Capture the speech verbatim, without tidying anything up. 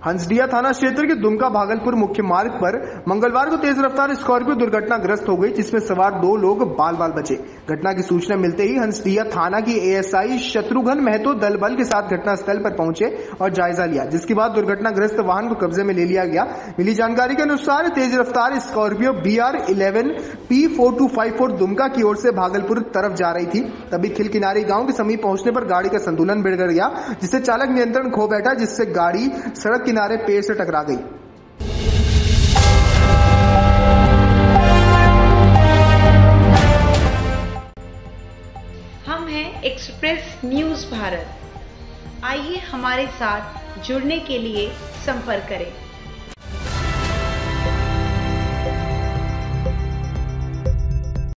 हंसडिया थाना क्षेत्र के दुमका भागलपुर मुख्य मार्ग पर मंगलवार को तेज रफ्तार स्कॉर्पियो दुर्घटनाग्रस्त हो गई, जिसमें सवार दो लोग बाल बाल बचे। घटना की सूचना मिलते ही हंसडिया थाना की एएसआई शत्रुघ्न महतो दल बल के साथ घटनास्थल पर पहुंचे और जायजा लिया, जिसके बाद दुर्घटनाग्रस्त वाहन को कब्जे में ले लिया गया। मिली जानकारी के अनुसार तेज रफ्तार Scorpio B R eleven P four two five four Dumka की ओर से भागलपुर तरफ जा रही थी। तभी खिल किनारी गांव के समीप पहुंचने पर गाड़ी का संतुलन बिगड़ गया, जिससे चालक नियंत्रण खो बैठा, जिससे गाड़ी सड़क किनारे पेड़ से टकरा गई। हम हैं एक्सप्रेस न्यूज भारत। आइए हमारे साथ जुड़ने के लिए संपर्क करें।